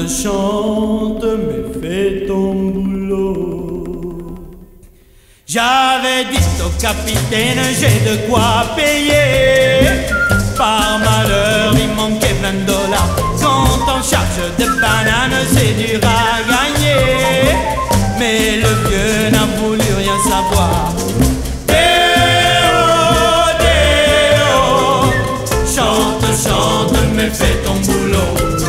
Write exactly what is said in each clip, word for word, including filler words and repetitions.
chante, mais fais ton boulot. J'avais dit au capitaine, j'ai de quoi payer. Par malheur, il manquait vingt dollars. Quand on charge de bananes, c'est dur à gagner. Mais le vieux n'a voulu rien savoir. Déo, déo, chante, chante, mais fais ton boulot.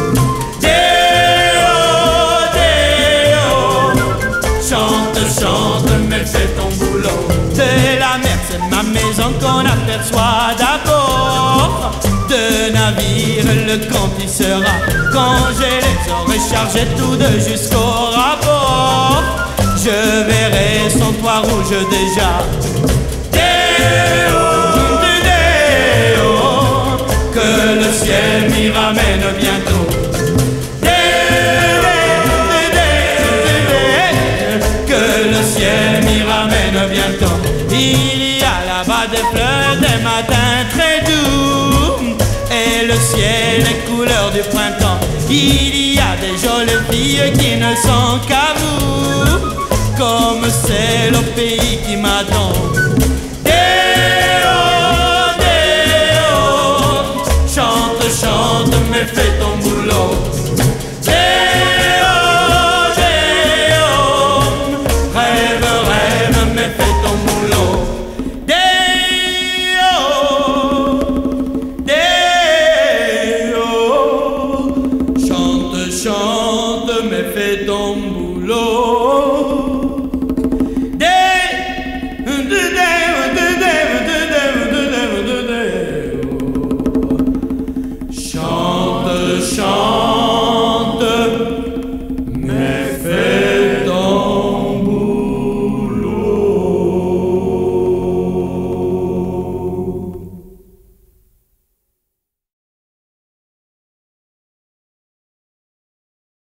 Déo, déo, chante, chante, mais fais ton boulot. De la mer, c'est ma maison qu'on aperçoit d'abord. De navire, le compte y sera quand j'ai les oreilles chargées tout de jusqu'au rapport. Je verrai son toit rouge déjà. Déo, déo, que le ciel m'y ramène bientôt. Déo, déo, que le ciel m'y ramène bientôt. Il y a là-bas des fleurs, des matins très doux, et le ciel est couleur du printemps. Il y a des jolies filles qui ne sont qu'à vous, comme celle au pays qui m'attend. Déo, déo, chante, chante, mais fais ton boulot. Déo, déo, rêve, rêve, mais fais ton boulot. Déo, déo, chante, chante, mais fais ton boulot.